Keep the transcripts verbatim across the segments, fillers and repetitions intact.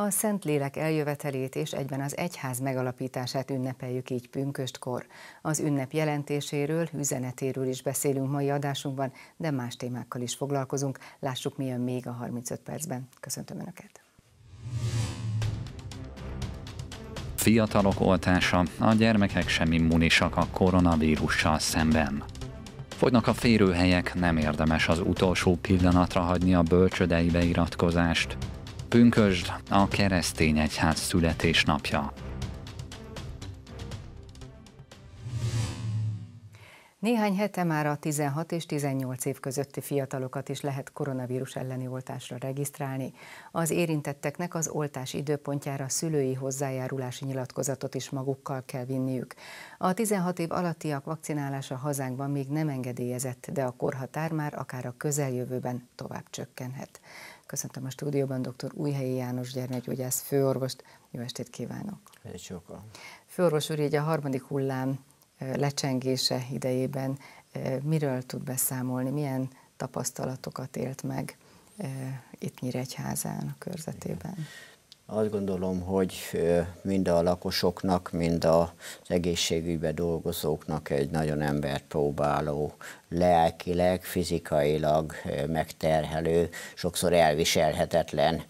A Szentlélek eljövetelét és egyben az egyház megalapítását ünnepeljük így pünköstkor. Az ünnep jelentéséről, üzenetéről is beszélünk mai adásunkban, de más témákkal is foglalkozunk. Lássuk, mi jön még a harmincöt percben. Köszöntöm Önöket! Fiatalok oltása, a gyermekek sem immunisak a koronavírussal szemben. Fogynak a férőhelyek, nem érdemes az utolsó pillanatra hagyni a bölcsődei beiratkozást. Pünkösd, a keresztény egyház születésnapja. Néhány hete már a tizenhat és tizennyolc év közötti fiatalokat is lehet koronavírus elleni oltásra regisztrálni. Az érintetteknek az oltás időpontjára szülői hozzájárulási nyilatkozatot is magukkal kell vinniük. A tizenhat év alattiak vakcinálása hazánkban még nem engedélyezett, de a korhatár már akár a közeljövőben tovább csökkenhet. Köszöntöm a stúdióban dr. Újhelyi János gyermekgyógyász főorvost. Jó estét kívánok! Sokkal. Főorvos úr, így a harmadik hullám lecsengése idejében miről tud beszámolni, milyen tapasztalatokat élt meg itt Nyíregyházán, a körzetében? Azt gondolom, hogy mind a lakosoknak, mind az egészségügyben dolgozóknak egy nagyon embert próbáló, lelkileg, fizikailag megterhelő, sokszor elviselhetetlen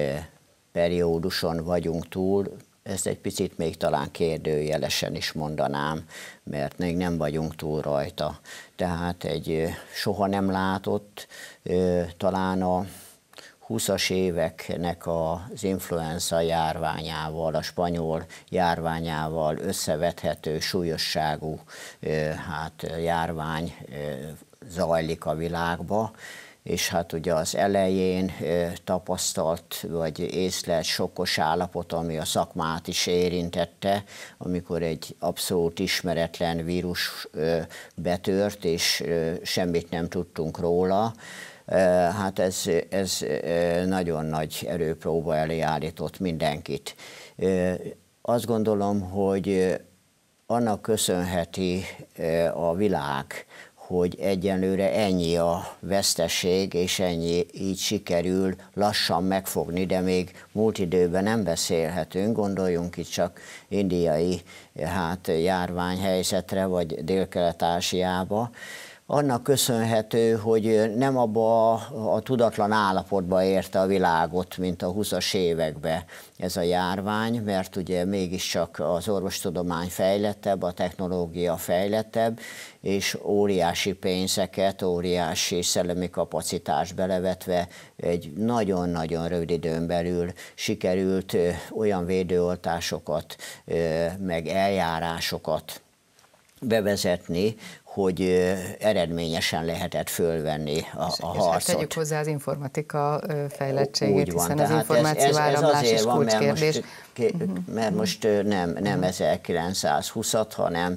perióduson vagyunk túl. Ezt egy picit még talán kérdőjelesen is mondanám, mert még nem vagyunk túl rajta. Tehát egy soha nem látott, talán a húszas éveknek az influenza járványával, a spanyol járványával összevethető súlyosságú hát, járvány zajlik a világba. És hát ugye az elején tapasztalt vagy észlelt sokkos állapot, ami a szakmát is érintette, amikor egy abszolút ismeretlen vírus betört, és semmit nem tudtunk róla. Hát ez, ez nagyon nagy erőpróba elé állított mindenkit. Azt gondolom, hogy annak köszönheti a világ, hogy egyenlőre ennyi a veszteség, és ennyi így sikerül lassan megfogni, de még múlt időben nem beszélhetünk, gondoljunk itt csak indiai hát, járványhelyzetre, vagy Dél-Kelet-Ázsiába. Annak köszönhető, hogy nem abba a, a tudatlan állapotba érte a világot, mint a húszas években ez a járvány, mert ugye mégiscsak az orvostudomány fejlettebb, a technológia fejlettebb, és óriási pénzeket, óriási szellemi kapacitást belevetve egy nagyon-nagyon rövid időn belül sikerült olyan védőoltásokat, meg eljárásokat bevezetni, hogy eredményesen lehetett fölvenni a, a harcot. És hát tegyük hozzá az informatika fejlettségét, Úgy van, hiszen az információ áramlás is kulcskérdés. Mert most, uh-huh. mert most nem, nem uh-huh. ezerkilencszázhúszat, hanem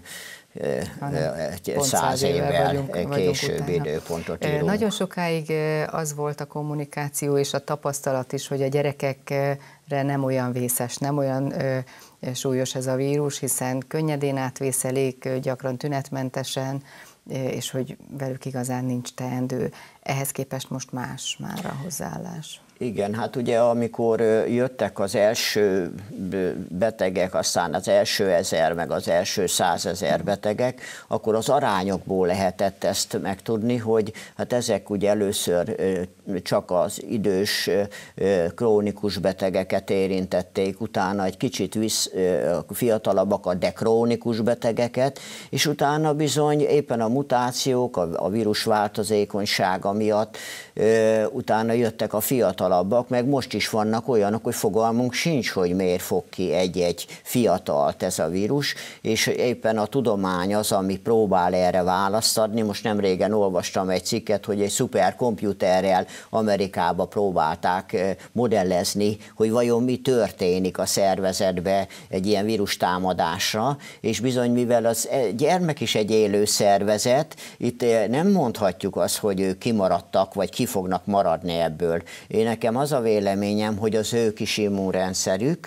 száz évvel vagyunk, később vagyunk időpontot írunk. Nagyon sokáig az volt a kommunikáció és a tapasztalat is, hogy a gyerekekre nem olyan vészes, nem olyan súlyos ez a vírus, hiszen könnyedén átvészelik, gyakran tünetmentesen, és hogy velük igazán nincs teendő. Ehhez képest most más már a hozzáállás. Igen, hát ugye amikor jöttek az első betegek, aztán az első ezer, meg az első százezer betegek, akkor az arányokból lehetett ezt megtudni, hogy hát ezek ugye először csak az idős, krónikus betegeket érintették, utána egy kicsit visz, fiatalabbakat, de krónikus betegeket, és utána bizony éppen a mutációk, a vírus változékonysága miatt utána jöttek a fiatalabbak, meg most is vannak olyanok, hogy fogalmunk sincs, hogy miért fog ki egy-egy fiatalt ez a vírus, és éppen a tudomány az, ami próbál erre választ adni. Most nem régen olvastam egy cikket, hogy egy szuperkomputerrel Amerikába próbálták modellezni, hogy vajon mi történik a szervezetbe egy ilyen vírustámadásra, és bizony, mivel az gyermek is egy élő szervezet, itt nem mondhatjuk azt, hogy ők kimaradtak, vagy ki fognak maradni ebből. Én nekem az a véleményem, hogy az ő kis immunrendszerük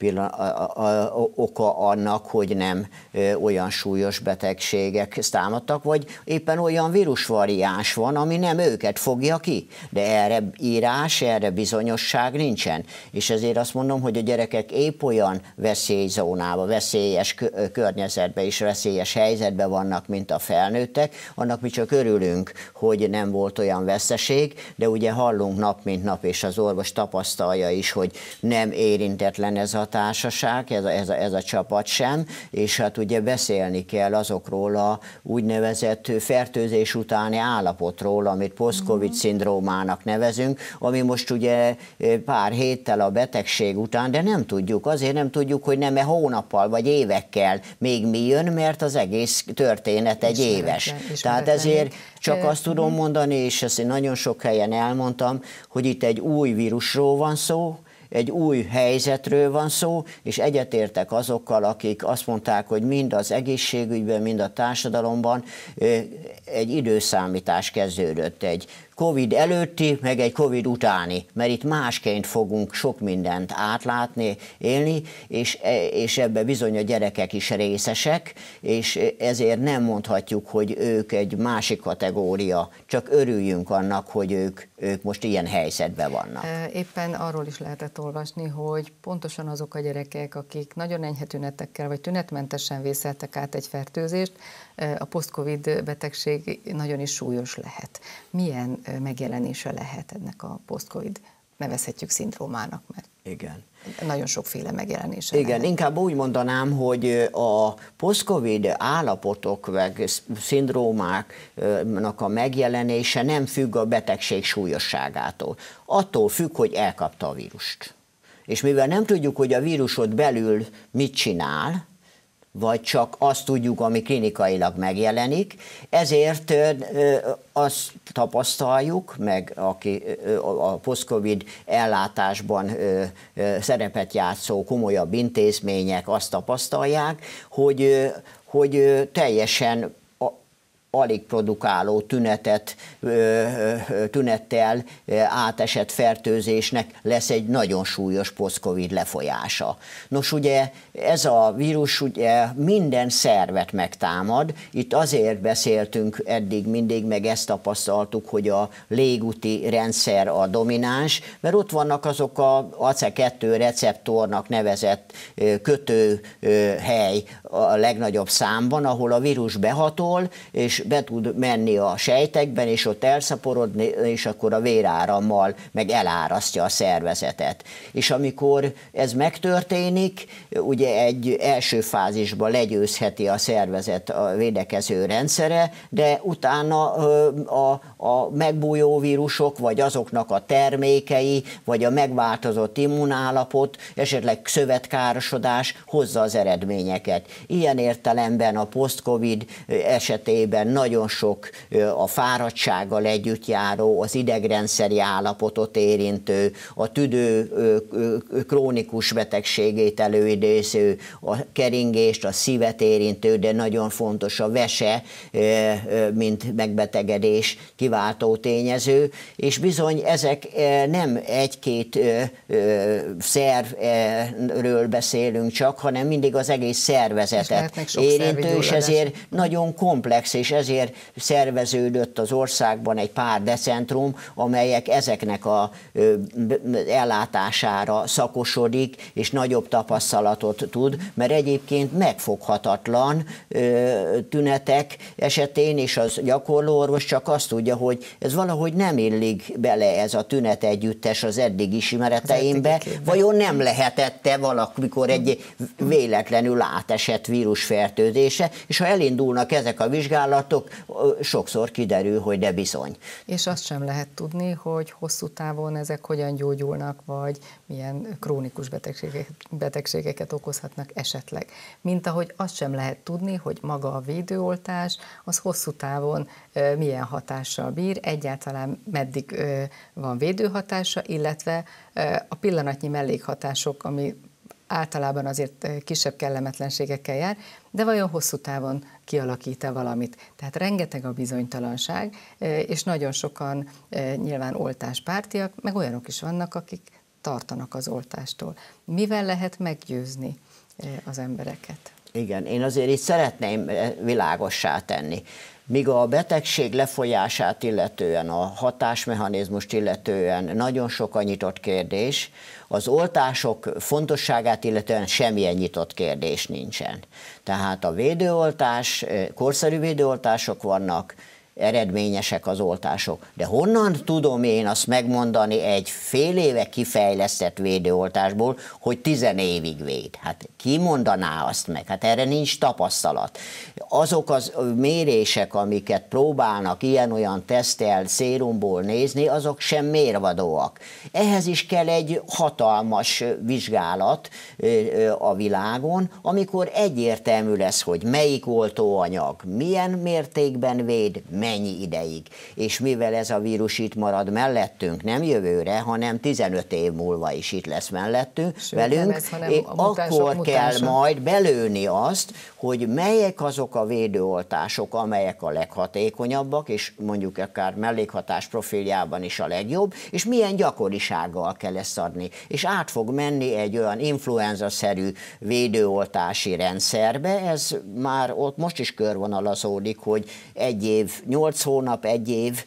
pillan- a, a, a, oka annak, hogy nem ö, olyan súlyos betegségek támadtak, vagy éppen olyan vírusvariáns van, ami nem őket fogja ki. De erre írás, erre bizonyosság nincsen. És ezért azt mondom, hogy a gyerekek épp olyan veszélyzónában, veszélyes környezetben és veszélyes helyzetben vannak, mint a felnőttek, annak mi csak örülünk, hogy nem volt olyan veszteség, de ugye hallunk nap mint nap, és az orvos tapasztalja is, hogy nem érintetlen ez a társaság, ez a, ez a, ez a csapat sem, és hát ugye beszélni kell azokról a úgynevezett fertőzés utáni állapotról, amit post-covid szindrómának nevezünk, ami most ugye pár héttel a betegség után, de nem tudjuk, azért nem tudjuk, hogy nem-e hónappal vagy évekkel még mi jön, mert az egész történet egy éves. Tehát ezért csak azt tudom mondani, és ezt én nagyon sok helyen elmondtam, hogy itt egy új vírusról van szó, egy új helyzetről van szó, és egyetértek azokkal, akik azt mondták, hogy mind az egészségügyben, mind a társadalomban egy időszámítás kezdődött, egy Covid előtti, meg egy Covid utáni, mert itt másként fogunk sok mindent átlátni, élni, és, és ebbe bizony a gyerekek is részesek, és ezért nem mondhatjuk, hogy ők egy másik kategória, csak örüljünk annak, hogy ők, ők most ilyen helyzetben vannak. Éppen arról is lehetett olvasni, hogy pontosan azok a gyerekek, akik nagyon enyhe tünetekkel vagy tünetmentesen vészeltek át egy fertőzést, a post-covid betegség nagyon is súlyos lehet. Milyen megjelenése lehet ennek a post-covid, nevezhetjük szindrómának, mert igen. Nagyon sokféle megjelenése Igen, lehet. inkább úgy mondanám, hogy a post-covid állapotok vagy szindrómáknak a megjelenése nem függ a betegség súlyosságától. Attól függ, hogy elkapta a vírust. És mivel nem tudjuk, hogy a vírusod belül mit csinál, vagy csak azt tudjuk, ami klinikailag megjelenik, ezért azt tapasztaljuk, meg aki a post-covid ellátásban szerepet játszó komolyabb intézmények azt tapasztalják, hogy, hogy teljesen alig produkáló tünetet, tünettel átesett fertőzésnek lesz egy nagyon súlyos post-covid lefolyása. Nos, ugye ez a vírus ugye minden szervet megtámad, itt azért beszéltünk eddig mindig, meg ezt tapasztaltuk, hogy a légúti rendszer a domináns, mert ott vannak azok a á cé kettő receptornak nevezett kötőhely a legnagyobb számban, ahol a vírus behatol, és be tud menni a sejtekben, és ott elszaporodni, és akkor a vérárammal meg elárasztja a szervezetet. És amikor ez megtörténik, ugye egy első fázisban legyőzheti a szervezet a védekező rendszere, de utána a, a megbújó vírusok, vagy azoknak a termékei, vagy a megváltozott immunállapot, esetleg szövetkárosodás hozza az eredményeket. Ilyen értelemben a post-covid esetében nagyon sok a fáradtsággal együtt járó, az idegrendszeri állapotot érintő, a tüdő krónikus betegségét előidéző, a keringést, a szívet érintő, de nagyon fontos a vese, mint megbetegedés kiváltó tényező, és bizony ezek nem egy-két szervről beszélünk csak, hanem mindig az egész szervezetet érintő, és ezért nagyon komplex, és ezért szerveződött az országban egy pár decentrum, amelyek ezeknek az ellátására szakosodik, és nagyobb tapasztalatot tud, mert egyébként megfoghatatlan tünetek esetén, és az gyakorló orvos csak azt tudja, hogy ez valahogy nem illik bele ez a tünet együttes az eddig ismereteimbe, vajon nem lehetette valamikor egy véletlenül átesett vírusfertőzése, és ha elindulnak ezek a vizsgálatok, sokszor kiderül, hogy de bizony. És azt sem lehet tudni, hogy hosszú távon ezek hogyan gyógyulnak, vagy milyen krónikus betegségek, betegségeket okozhatnak esetleg. Mint ahogy azt sem lehet tudni, hogy maga a védőoltás az hosszú távon e, milyen hatással bír, egyáltalán meddig e, van védőhatása, illetve e, a pillanatnyi mellékhatások, ami általában azért kisebb kellemetlenségekkel jár, de vajon hosszú távon kialakít-e valamit? Tehát rengeteg a bizonytalanság, és nagyon sokan nyilván oltáspártiak, meg olyanok is vannak, akik tartanak az oltástól. Mivel lehet meggyőzni az embereket? Igen, én azért itt szeretném világossá tenni. Míg a betegség lefolyását illetően, a hatásmechanizmust illetően nagyon sok a nyitott kérdés, az oltások fontosságát illetően semmilyen nyitott kérdés nincsen. Tehát a védőoltás, korszerű védőoltások vannak, eredményesek az oltások. De honnan tudom én azt megmondani egy fél éve kifejlesztett védőoltásból, hogy tizen évig véd? Hát ki mondaná azt meg? Hát erre nincs tapasztalat. Azok az mérések, amiket próbálnak ilyen-olyan tesztel szérumból nézni, azok sem mérvadóak. Ehhez is kell egy hatalmas vizsgálat a világon, amikor egyértelmű lesz, hogy melyik oltóanyag milyen mértékben véd, mennyi ideig. És mivel ez a vírus itt marad mellettünk, nem jövőre, hanem tizenöt év múlva is itt lesz mellettünk, sőt, velünk, ez, akkor mutások, kell mutások. majd belőni azt, hogy melyek azok a védőoltások, amelyek a leghatékonyabbak, és mondjuk akár mellékhatás profiljában is a legjobb, és milyen gyakorisággal kell ezt adni. És át fog menni egy olyan influenza-szerű védőoltási rendszerbe, ez már ott most is körvonalazódik, hogy egy év, nyolc hónap, egy év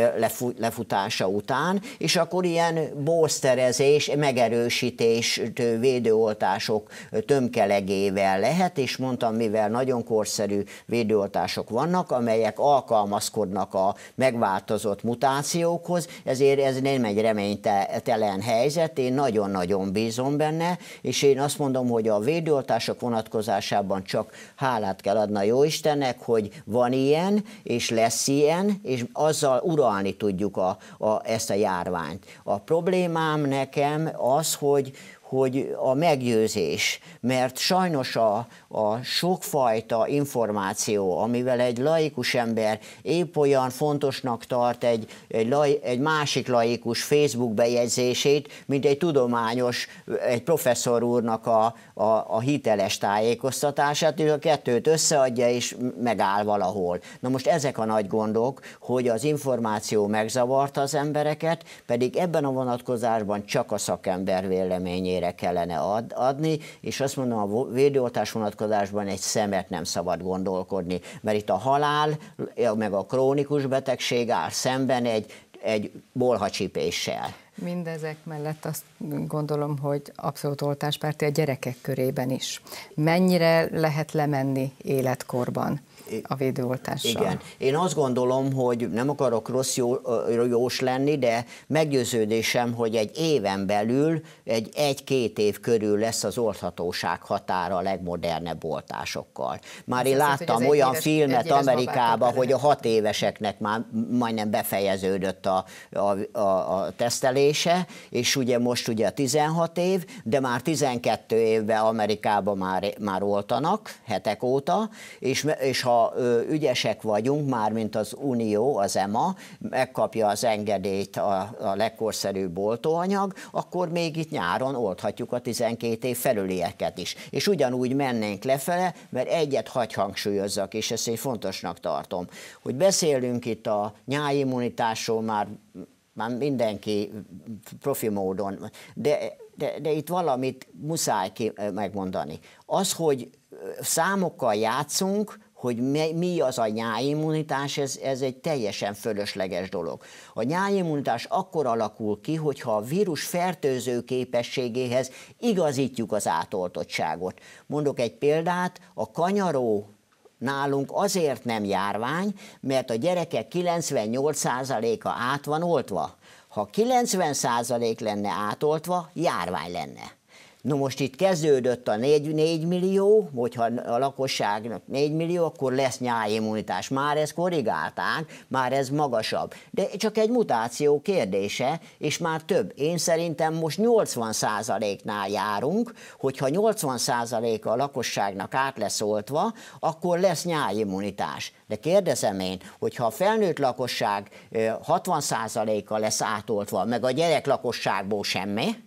lefutása után, és akkor ilyen boosterezés, megerősítés, védőoltások tömkelegével lehet, és mondtam, mivel nagyon korszerű védőoltások vannak, amelyek alkalmazkodnak a megváltozott mutációkhoz, ezért ez nem egy reménytelen helyzet, én nagyon-nagyon bízom benne, és én azt mondom, hogy a védőoltások vonatkozásában csak hálát kell adni a Jóistennek, hogy van ilyen, és lesz ilyen, és azzal uralni tudjuk a, a, ezt a járványt. A problémám nekem az, hogy hogy a meggyőzés, mert sajnos a, a sokfajta információ, amivel egy laikus ember épp olyan fontosnak tart egy, egy, lai, egy másik laikus Facebook bejegyzését, mint egy tudományos, egy professzor úrnak a, a, a hiteles tájékoztatását, és a kettőt összeadja és megáll valahol. Na most ezek a nagy gondok, hogy az információ megzavarta az embereket, pedig ebben a vonatkozásban csak a szakember véleményére kellene ad, adni, és azt mondom, a védőoltás vonatkozásban egy szemet nem szabad gondolkodni, mert itt a halál, meg a krónikus betegség áll szemben egy, egy bolhacsipéssel. Mindezek mellett azt gondolom, hogy abszolút oltáspárti a gyerekek körében is. Mennyire lehet lemenni életkorban a védőoltással? Igen. Én azt gondolom, hogy nem akarok rossz jó, jós lenni, de meggyőződésem, hogy egy éven belül, egy egy-két év körül lesz az olthatóság határa a legmodernebb oltásokkal. Már én láttam az olyan éves, filmet Amerikában, hogy a hat éveseknek már majdnem befejeződött a, a, a, a tesztelése, és ugye most ugye tizenhat év, de már tizenkét évben Amerikában már, már oltanak, hetek óta, és, és ha ügyesek vagyunk, már mint az Unió, az E M A, megkapja az engedélyt a, a legkorszerűbb oltóanyag, akkor még itt nyáron olthatjuk a tizenkét év felülieket is. És ugyanúgy mennénk lefele, mert egyet hagy hangsúlyozzak, és ezt én fontosnak tartom, hogy beszélünk itt a nyáimmunitásról már, már mindenki profi módon, de, de, de itt valamit muszáj ki megmondani. Az, hogy számokkal játszunk, hogy mi az a nyáimmunitás, ez, ez egy teljesen fölösleges dolog. A nyáimmunitás akkor alakul ki, hogyha a vírus fertőző képességéhez igazítjuk az átoltottságot. Mondok egy példát, a kanyaró nálunk azért nem járvány, mert a gyerekek kilencvennyolc százaléka át van oltva. Ha kilencven százalék lenne átoltva, járvány lenne. No most itt kezdődött a négy millió, hogyha a lakosságnak négy millió, akkor lesz nyáimmunitás. Már ezt korrigálták, már ez magasabb. De csak egy mutáció kérdése, és már több. Én szerintem most nyolcvan százaléknál járunk, hogyha nyolcvan százaléka a lakosságnak át lesz oltva, akkor lesz nyáimmunitás. De kérdezem én, hogyha a felnőtt lakosság hatvan százaléka lesz átoltva, meg a gyerek lakosságból semmi,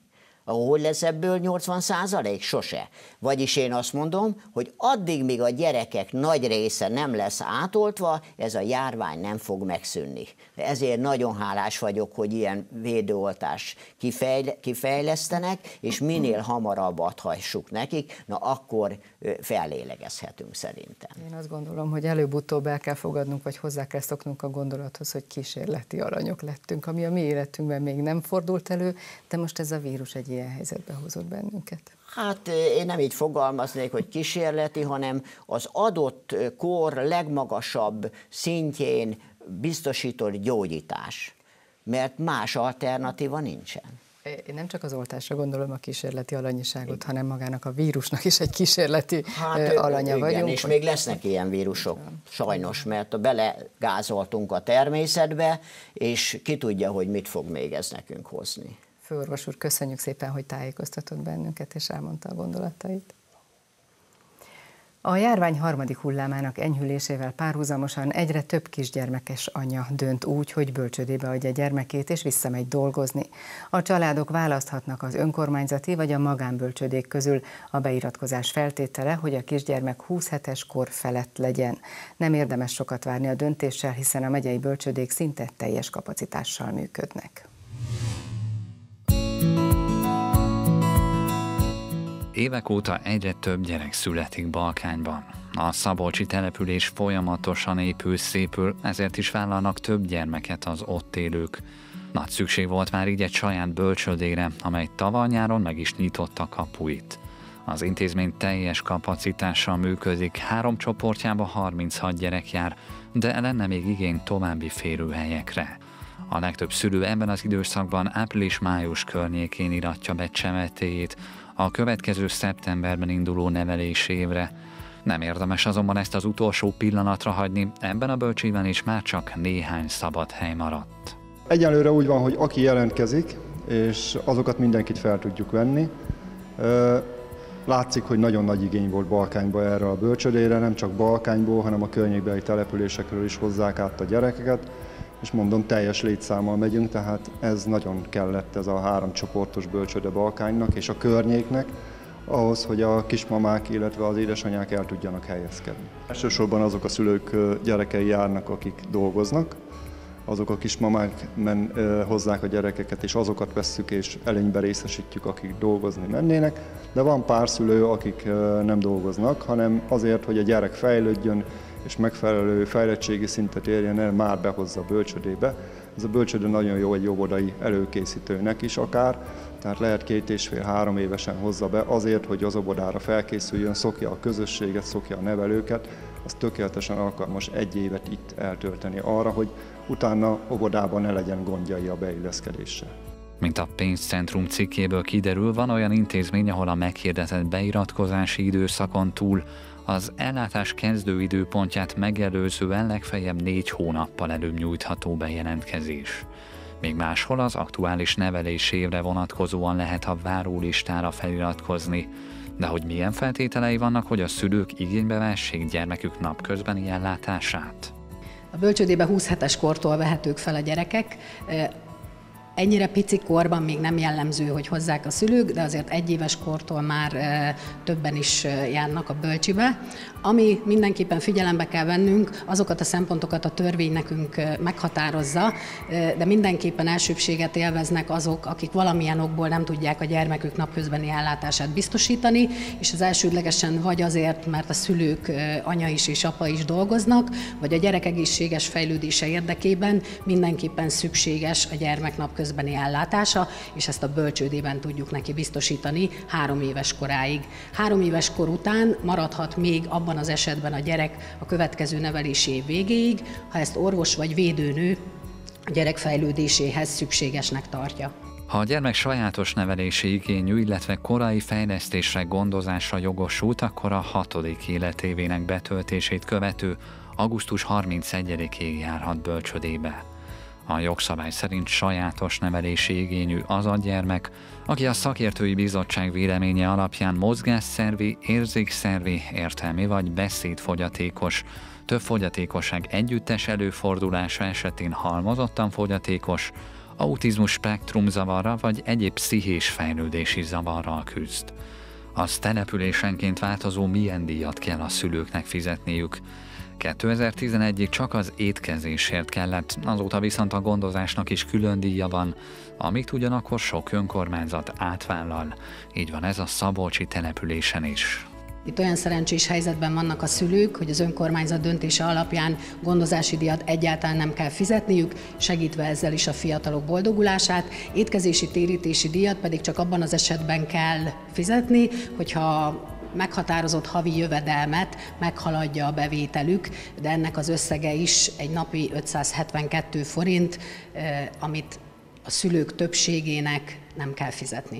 Hogy lesz ebből nyolcvan százalék? Sose. Vagyis én azt mondom, hogy addig, míg a gyerekek nagy része nem lesz átoltva, ez a járvány nem fog megszűnni. Ezért nagyon hálás vagyok, hogy ilyen védőoltást kifejle, kifejlesztenek, és minél hamarabb adhassuk nekik, na akkor fellélegezhetünk szerintem. Én azt gondolom, hogy előbb-utóbb el kell fogadnunk, vagy hozzá kell szoknunk a gondolathoz, hogy kísérleti alanyok lettünk, ami a mi életünkben még nem fordult elő, de most ez a vírus egy ilyen helyzetbe hozott bennünket. Hát én nem így fogalmaznék, hogy kísérleti, hanem az adott kor legmagasabb szintjén biztosított gyógyítás, mert más alternatíva nincsen. Én nem csak az oltásra gondolom a kísérleti alanyiságot, hanem magának a vírusnak is egy kísérleti hát, alanya igen, vagyunk. És hogy... még lesznek ilyen vírusok, sajnos, mert belegázoltunk a természetbe, és ki tudja, hogy mit fog még ez nekünk hozni. Főorvos úr, köszönjük szépen, hogy tájékoztatott bennünket, és elmondta a gondolatait. A járvány harmadik hullámának enyhülésével párhuzamosan egyre több kisgyermekes anya dönt úgy, hogy bölcsődébe adja gyermekét és visszamegy dolgozni. A családok választhatnak az önkormányzati vagy a magánbölcsődék közül. A beiratkozás feltétele, hogy a kisgyermek húsz hetes kor felett legyen. Nem érdemes sokat várni a döntéssel, hiszen a megyei bölcsődék szinte teljes kapacitással működnek. Évek óta egyre több gyerek születik Balkányban. A szabolcsi település folyamatosan épül, szépül, ezért is vállalnak több gyermeket az ott élők. Nagy szükség volt már így egy saját bölcsődére, amely tavaly nyáron meg is nyitotta kapuit. Az intézmény teljes kapacitással működik, három csoportjába harminchat gyerek jár, de lenne még igény további férőhelyekre. A legtöbb szülő ebben az időszakban április-május környékén iratja be csemetéjét a következő szeptemberben induló nevelési évre. Nem érdemes azonban ezt az utolsó pillanatra hagyni, ebben a bölcsében is már csak néhány szabad hely maradt. Egyelőre úgy van, hogy aki jelentkezik, és azokat mindenkit fel tudjuk venni. Látszik, hogy nagyon nagy igény volt Balkányban erre a bölcsödére, nem csak Balkányból, hanem a környékbeli településekről is hozzák át a gyerekeket, és mondom, teljes létszámmal megyünk, tehát ez nagyon kellett, ez a három csoportos bölcsöde Balkánynak és a környéknek, ahhoz, hogy a kismamák, illetve az édesanyák el tudjanak helyezkedni. Elsősorban azok a szülők gyerekei járnak, akik dolgoznak, azok a kismamák men, hozzák a gyerekeket, és azokat vesszük és előnybe részesítjük, akik dolgozni mennének, de van pár szülő, akik nem dolgoznak, hanem azért, hogy a gyerek fejlődjön, és megfelelő fejlettségi szintet érjen el, már behozza a bölcsödébe. Ez a bölcsödő nagyon jó egy óvodai előkészítőnek is akár, tehát lehet két és fél, három évesen hozza be azért, hogy az óvodára felkészüljön, szokja a közösséget, szokja a nevelőket, az tökéletesen alkalmas egy évet itt eltölteni arra, hogy utána óvodában ne legyen gondjai a beilleszkedéssel. Mint a pénzcentrum cikkéből kiderül, van olyan intézmény, ahol a meghirdetett beiratkozási időszakon túl az ellátás kezdő időpontját megelőzően legfeljebb négy hónappal előbb nyújtható bejelentkezés. Még máshol az aktuális nevelési évre vonatkozóan lehet a várólistára feliratkozni, de hogy milyen feltételei vannak, hogy a szülők igénybe vessék gyermekük napközbeni ellátását? A bölcsődébe húsz hetes kortól vehetők fel a gyerekek. Ennyire pici korban még nem jellemző, hogy hozzák a szülők, de azért egyéves kortól már többen is járnak a bölcsibe. Ami mindenképpen figyelembe kell vennünk, azokat a szempontokat a törvény nekünk meghatározza, de mindenképpen elsőbséget élveznek azok, akik valamilyen okból nem tudják a gyermekük napközbeni ellátását biztosítani, és az elsődlegesen vagy azért, mert a szülők anya is és apa is dolgoznak, vagy a gyerek egészséges fejlődése érdekében mindenképpen szükséges a gyermek napközbeni ellátása, és ezt a bölcsődében tudjuk neki biztosítani három éves koráig. Három éves kor után maradhat még abban az esetben a gyerek a következő nevelési év végéig, ha ezt orvos vagy védőnő a gyerek fejlődéséhez szükségesnek tartja. Ha a gyermek sajátos nevelési igényű, illetve korai fejlesztésre, gondozásra jogosult, akkor a hatodik életévének betöltését követő augusztus harmincegyedikéig járhat bölcsödébe. A jogszabály szerint sajátos nevelési igényű az a gyermek, aki a szakértői bizottság véleménye alapján mozgásszervi, érzékszervi, értelmi vagy beszédfogyatékos, több fogyatékosság együttes előfordulása esetén halmozottan fogyatékos, autizmus spektrum zavarra vagy egyéb pszichés fejlődési zavarral küzd. Az településenként változó, milyen díjat kell a szülőknek fizetniük. kétezer-tizenegyig csak az étkezésért kellett, azóta viszont a gondozásnak is külön díja van, amit ugyanakkor sok önkormányzat átvállal. Így van ez a szabolcsi településen is. Itt olyan szerencsés helyzetben vannak a szülők, hogy az önkormányzat döntése alapján gondozási díjat egyáltalán nem kell fizetniük, segítve ezzel is a fiatalok boldogulását. Étkezési térítési díjat pedig csak abban az esetben kell fizetni, hogyha meghatározott havi jövedelmet meghaladja a bevételük, de ennek az összege is egy napi ötszázhetvenkettő forint, amit a szülők többségének nem kell fizetni.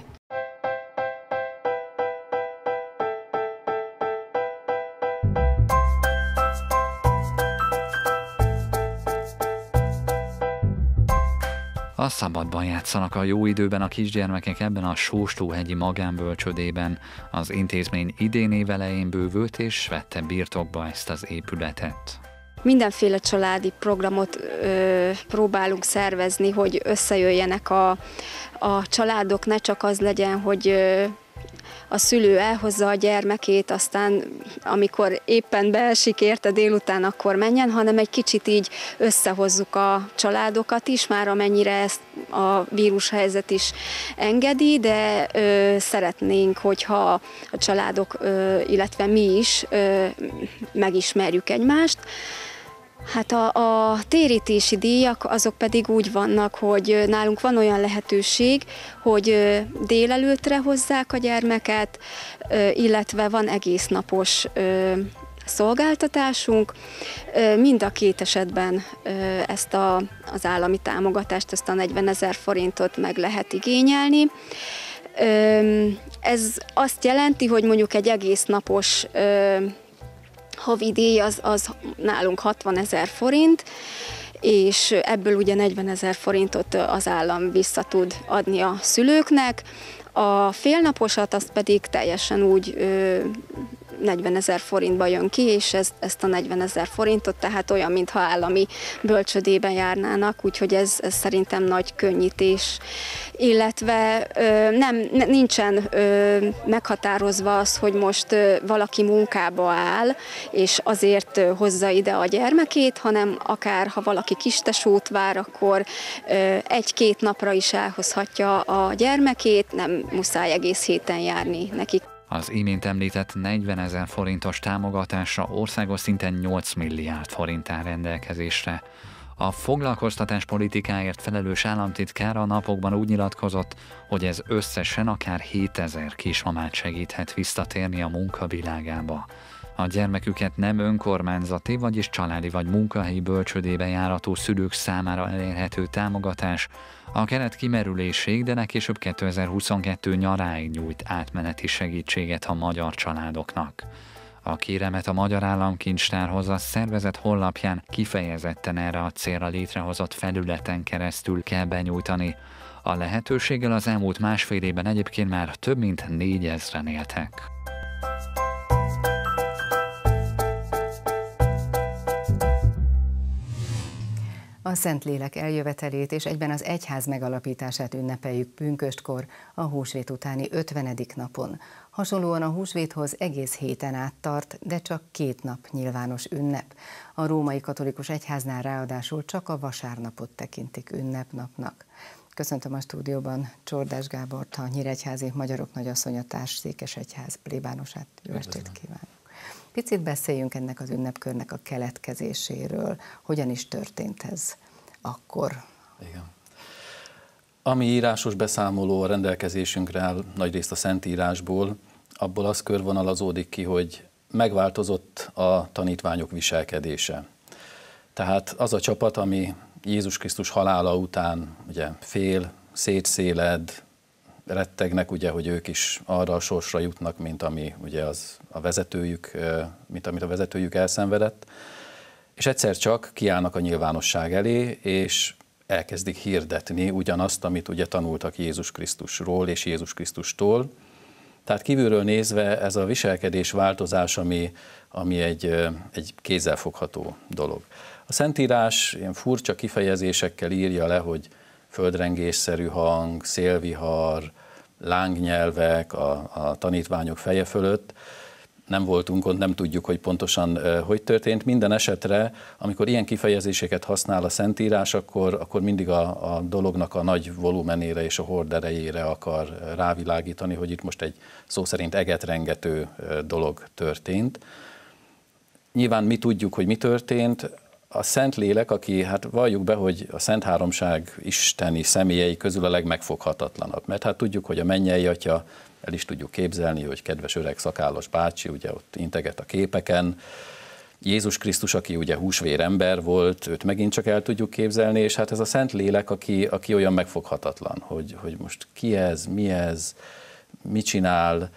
A szabadban játszanak a jó időben a kisgyermekek ebben a Sóstóhegyi magánbölcsődében. Az intézmény idén év elején bővült és vette birtokba ezt az épületet. Mindenféle családi programot ö, próbálunk szervezni, hogy összejöjjenek a, a családok, ne csak az legyen, hogy ö, a szülő elhozza a gyermekét, aztán amikor éppen beesik érte délután, akkor menjen, hanem egy kicsit így összehozzuk a családokat is, már amennyire ezt a vírushelyzet is engedi, de ö, szeretnénk, hogyha a családok, ö, illetve mi is ö, megismerjük egymást. Hát a, a térítési díjak azok pedig úgy vannak, hogy nálunk van olyan lehetőség, hogy délelőtre hozzák a gyermeket, illetve van egész napos szolgáltatásunk. Mind a két esetben ezt a, az állami támogatást, ezt a negyvenezer forintot meg lehet igényelni. Ez azt jelenti, hogy mondjuk egy egész napos havidíj az, az nálunk hatvanezer forint, és ebből ugye negyvenezer forintot az állam vissza tud adni a szülőknek. A félnaposat azt pedig teljesen úgy ö, negyvenezer forintba jön ki, és ez, ezt a negyvenezer forintot, tehát olyan, mintha állami bölcsödében járnának, úgyhogy ez, ez szerintem nagy könnyítés. Illetve ö, nem, nincsen ö, meghatározva az, hogy most ö, valaki munkába áll, és azért ö, hozza ide a gyermekét, hanem akár ha valaki kistesót vár, akkor ö, egy-két napra is elhozhatja a gyermekét, nem muszáj egész héten járni nekik. Az imént említett negyvenezer forintos támogatásra országos szinten nyolc milliárd forint áll rendelkezésre. A foglalkoztatás politikáért felelős államtitkár a napokban úgy nyilatkozott, hogy ez összesen akár hétezer kismamát segíthet visszatérni a munkavilágába. A gyermeküket nem önkormányzati, vagyis családi vagy munkahelyi bölcsődébe járató szülők számára elérhető támogatás a keret kimerüléséig, de legkésőbb kétezer-huszonkettő nyaráig nyújt átmeneti segítséget a magyar családoknak. A kéremet a Magyar Államkincstárhoz a szervezet honlapján kifejezetten erre a célra létrehozott felületen keresztül kell benyújtani. A lehetőséggel az elmúlt másfél évben egyébként már több mint négyezren éltek. A Szentlélek eljövetelét és egyben az egyház megalapítását ünnepeljük pünköstkor, a húsvét utáni ötvenedik napon. Hasonlóan a húsvéthoz egész héten át tart, de csak két nap nyilvános ünnep. A római katolikus egyháznál ráadásul csak a vasárnapot tekintik ünnepnapnak. Köszöntöm a stúdióban Csordás Gábort, a Nyíregyházi Magyarok Nagyasszonya Társszékesegyház plébánosát. Jó estét kívánok! Picit beszéljünk ennek az ünnepkörnek a keletkezéséről. Hogyan is történt ez akkor? Igen. Ami írásos beszámoló a rendelkezésünkre áll, nagyrészt a Szentírásból, abból az körvonalazódik ki, hogy megváltozott a tanítványok viselkedése. Tehát az a csapat, ami Jézus Krisztus halála után ugye fél, szétszéled, rettegnek, ugye, hogy ők is arra a sorsra jutnak, mint ami ugye az a vezetőjük, mint amit a vezetőjük elszenvedett, és egyszer csak kiállnak a nyilvánosság elé, és elkezdik hirdetni ugyanazt, amit ugye tanultak Jézus Krisztusról és Jézus Krisztustól. Tehát kívülről nézve ez a viselkedés változás, ami, ami egy, egy kézzelfogható dolog. A Szentírás ilyen furcsa kifejezésekkel írja le, hogy földrengésszerű hang, szélvihar, lángnyelvek a, a tanítványok feje fölött. Nem voltunk ott, nem tudjuk, hogy pontosan uh, hogy történt. Minden esetre, amikor ilyen kifejezéseket használ a Szentírás, akkor, akkor mindig a, a dolognak a nagy volumenére és a horderejére akar rávilágítani, hogy itt most egy szó szerint egetrengető uh, dolog történt. Nyilván mi tudjuk, hogy mi történt. A Szentlélek, aki, hát valljuk be, hogy a Szent Háromság isteni személyei közül a legmegfoghatatlanabb. Mert hát tudjuk, hogy a mennyei Atya, el is tudjuk képzelni, hogy kedves öreg szakállas bácsi, ugye ott integet a képeken. Jézus Krisztus, aki ugye húsvér ember volt, őt megint csak el tudjuk képzelni, és hát ez a Szentlélek, aki, aki olyan megfoghatatlan, hogy, hogy most ki ez, mi ez, mit csinál,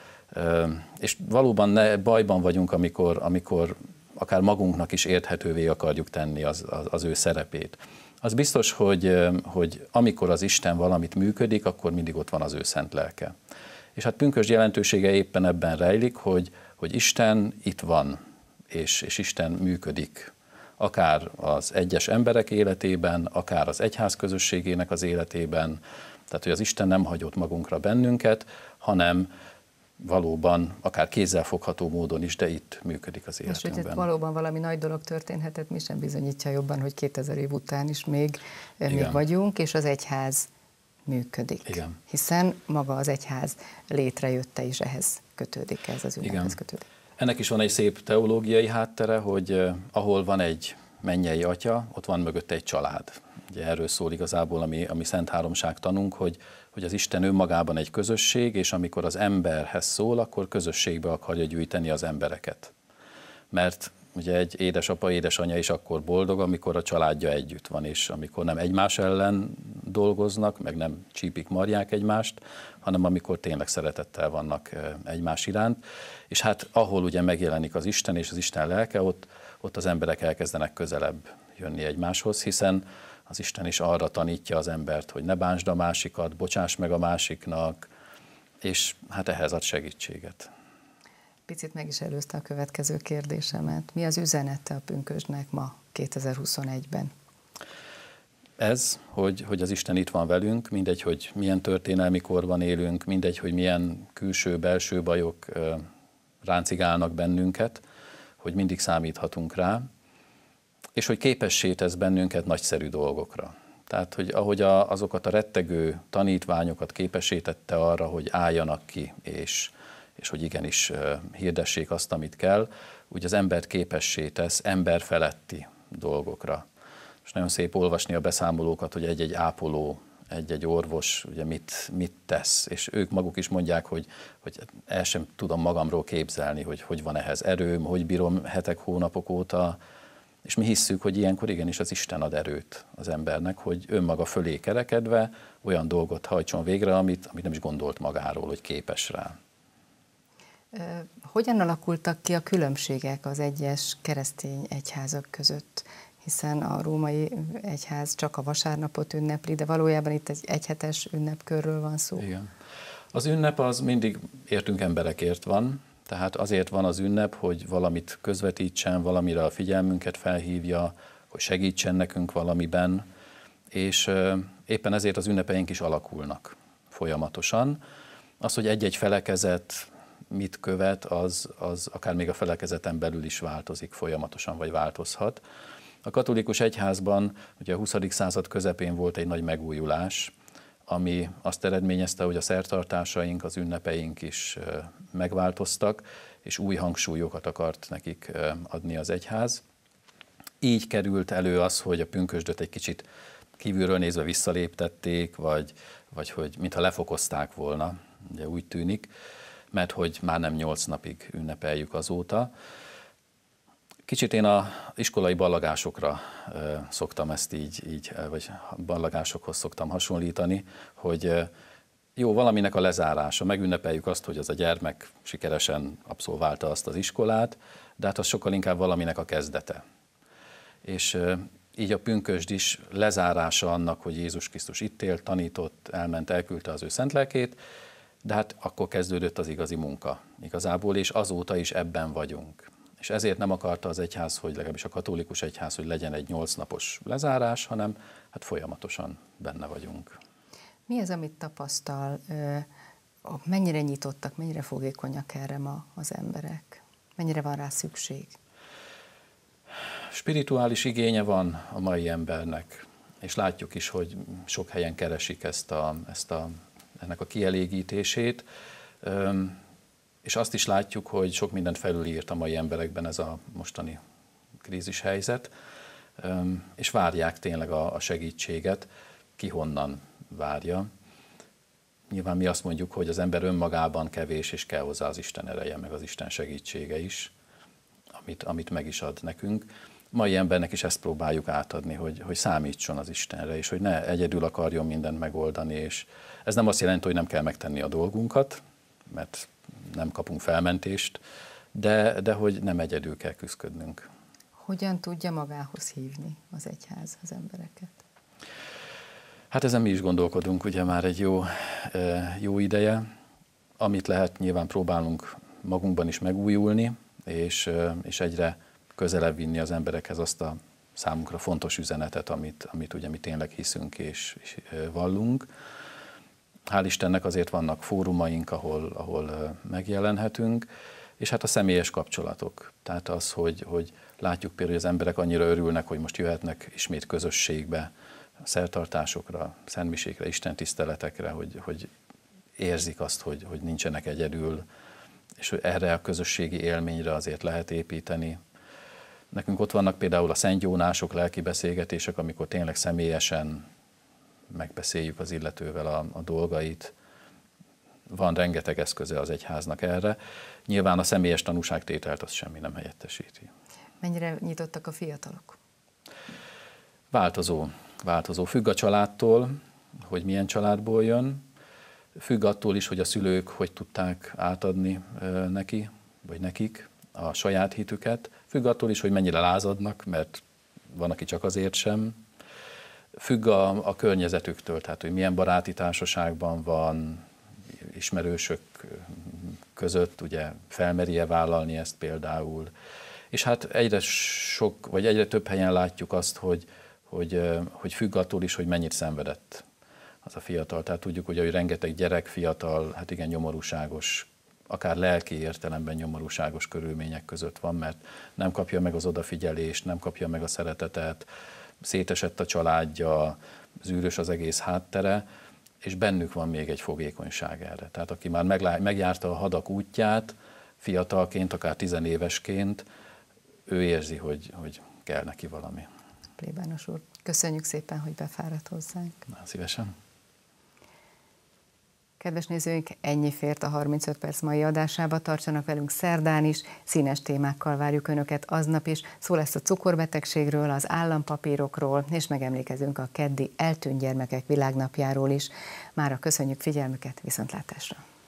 és valóban ne, bajban vagyunk, amikor, amikor akár magunknak is érthetővé akarjuk tenni az, az, az ő szerepét. Az biztos, hogy, hogy amikor az Isten valamit működik, akkor mindig ott van az ő szent lelke. És hát pünkösd jelentősége éppen ebben rejlik, hogy, hogy Isten itt van, és, és Isten működik. Akár az egyes emberek életében, akár az egyház közösségének az életében. Tehát, hogy az Isten nem hagyott magunkra bennünket, hanem valóban, akár kézzelfogható módon is, de itt működik az életünkben. És hogy valóban valami nagy dolog történhetett, mi sem bizonyítja jobban, hogy kétezer év után is még, még vagyunk, és az egyház működik. Igen. Hiszen maga az egyház létrejötte is ehhez kötődik, ez az ünnephez kötődik. Ennek is van egy szép teológiai háttere, hogy eh, ahol van egy mennyei Atya, ott van mögötte egy család. Ugye erről szól igazából, ami, ami Szent Háromság tanunk, hogy, hogy az Isten önmagában egy közösség, és amikor az emberhez szól, akkor közösségbe akarja gyűjteni az embereket. Mert ugye egy édesapa, édesanyja is akkor boldog, amikor a családja együtt van, és amikor nem egymás ellen dolgoznak, meg nem csípik, marják egymást, hanem amikor tényleg szeretettel vannak egymás iránt. És hát ahol ugye megjelenik az Isten és az Isten lelke, ott, ott az emberek elkezdenek közelebb jönni egymáshoz, hiszen az Isten is arra tanítja az embert, hogy ne bántsd a másikat, bocsáss meg a másiknak, és hát ehhez ad segítséget. Picit meg is előzte a következő kérdésemet. Mi az üzenete a pünkösdnek ma, kétezer-huszonegyben? Ez, hogy, hogy az Isten itt van velünk, mindegy, hogy milyen történelmi korban élünk, mindegy, hogy milyen külső-belső bajok ráncigálnak bennünket, hogy mindig számíthatunk rá, és hogy képessé tesz bennünket nagyszerű dolgokra. Tehát, hogy ahogy a, azokat a rettegő tanítványokat képessé tette arra, hogy álljanak ki, és, és hogy igenis hirdessék azt, amit kell, úgy az embert képessé tesz emberfeletti dolgokra. És nagyon szép olvasni a beszámolókat, hogy egy-egy ápoló, egy-egy orvos ugye mit, mit tesz, és ők maguk is mondják, hogy, hogy el sem tudom magamról képzelni, hogy hogy van ehhez erőm, hogy bírom hetek, hónapok óta, és mi hisszük, hogy ilyenkor igenis az Isten ad erőt az embernek, hogy önmaga fölé kerekedve olyan dolgot hajtson végre, amit, amit nem is gondolt magáról, hogy képes rá. Hogyan alakultak ki a különbségek az egyes keresztény egyházak között? Hiszen a római egyház csak a vasárnapot ünnepli, de valójában itt egy egyhetes ünnepkörről van szó. Igen. Az ünnep az mindig értünk emberekért van, tehát azért van az ünnep, hogy valamit közvetítsen, valamire a figyelmünket felhívja, hogy segítsen nekünk valamiben, és éppen ezért az ünnepeink is alakulnak folyamatosan. Az, hogy egy-egy felekezet mit követ, az, az akár még a felekezeten belül is változik folyamatosan, vagy változhat. A katolikus egyházban ugye a huszadik század közepén volt egy nagy megújulás, ami azt eredményezte, hogy a szertartásaink, az ünnepeink is megváltoztak, és új hangsúlyokat akart nekik adni az egyház. Így került elő az, hogy a pünkösdöt egy kicsit kívülről nézve visszaléptették, vagy, vagy hogy mintha lefokozták volna, ugye úgy tűnik, mert hogy már nem nyolc napig ünnepeljük azóta. Kicsit én az iskolai ballagásokra e, szoktam ezt így, így, vagy ballagásokhoz szoktam hasonlítani, hogy e, jó, valaminek a lezárása, megünnepeljük azt, hogy az a gyermek sikeresen abszolválta azt az iskolát, de hát az sokkal inkább valaminek a kezdete. És e, így a pünkösd is lezárása annak, hogy Jézus Krisztus itt élt, tanított, elment, elküldte az ő szent lelkét, de hát akkor kezdődött az igazi munka igazából, és azóta is ebben vagyunk. És ezért nem akarta az egyház, hogy legalábbis a katolikus egyház, hogy legyen egy nyolc napos lezárás, hanem hát folyamatosan benne vagyunk. Mi az, amit tapasztal? Mennyire nyitottak, mennyire fogékonyak erre ma az emberek? Mennyire van rá szükség? Spirituális igénye van a mai embernek, és látjuk is, hogy sok helyen keresik ezt a, ezt a, ennek a kielégítését, és azt is látjuk, hogy sok mindent felülírt a mai emberekben ez a mostani krízis helyzet, és várják tényleg a, a segítséget, ki honnan várja. Nyilván mi azt mondjuk, hogy az ember önmagában kevés, és kell hozzá az Isten ereje, meg az Isten segítsége is, amit, amit meg is ad nekünk. Mai embernek is ezt próbáljuk átadni, hogy, hogy számítson az Istenre, és hogy ne egyedül akarjon mindent megoldani, és ez nem azt jelenti, hogy nem kell megtenni a dolgunkat, mert nem kapunk felmentést, de, de hogy nem egyedül kell küzdködnünk. Hogyan tudja magához hívni az egyház az embereket? Hát ezen mi is gondolkodunk ugye már egy jó, jó ideje. Amit lehet, nyilván próbálunk magunkban is megújulni, és, és egyre közelebb vinni az emberekhez azt a számunkra fontos üzenetet, amit, amit ugye mi tényleg hiszünk és, és vallunk. Hál' Istennek azért vannak fórumaink, ahol, ahol megjelenhetünk, és hát a személyes kapcsolatok. Tehát az, hogy, hogy látjuk például, hogy az emberek annyira örülnek, hogy most jöhetnek ismét közösségbe, szertartásokra, szentmisékre, istentiszteletekre, hogy, hogy érzik azt, hogy, hogy nincsenek egyedül, és hogy erre a közösségi élményre azért lehet építeni. Nekünk ott vannak például a szentgyónások, lelki beszélgetések, amikor tényleg személyesen megbeszéljük az illetővel a, a dolgait. Van rengeteg eszköze az egyháznak erre. Nyilván a személyes tanúságtételt azt semmi nem helyettesíti. Mennyire nyitottak a fiatalok? Változó. Változó. Függ a családtól, hogy milyen családból jön. Függ attól is, hogy a szülők hogy tudták átadni neki, vagy nekik a saját hitüket. Függ attól is, hogy mennyire lázadnak, mert van, aki csak azért sem. Függ a, a környezetüktől, tehát hogy milyen baráti társaságban van, ismerősök között, ugye felmeri-e vállalni ezt például. És hát egyre sok, vagy egyre több helyen látjuk azt, hogy, hogy, hogy függ attól is, hogy mennyit szenvedett az a fiatal. Tehát tudjuk, hogy, hogy rengeteg gyerek, fiatal, hát igen, nyomorúságos, akár lelki értelemben nyomorúságos körülmények között van, mert nem kapja meg az odafigyelést, nem kapja meg a szeretetet, szétesett a családja, zűrös az egész háttere, és bennük van még egy fogékonyság erre. Tehát aki már meglá- megjárta a hadak útját, fiatalként, akár tizenévesként, ő érzi, hogy, hogy kell neki valami. Plébános úr, köszönjük szépen, hogy befáradt hozzánk. Na, szívesen. Kedves nézőink, ennyi fért a harmincöt perc mai adásába, tartsanak velünk szerdán is, színes témákkal várjuk Önöket aznap is, szó lesz a cukorbetegségről, az állampapírokról, és megemlékezünk a keddi eltűnt gyermekek világnapjáról is. Mára köszönjük figyelmüket, viszontlátásra!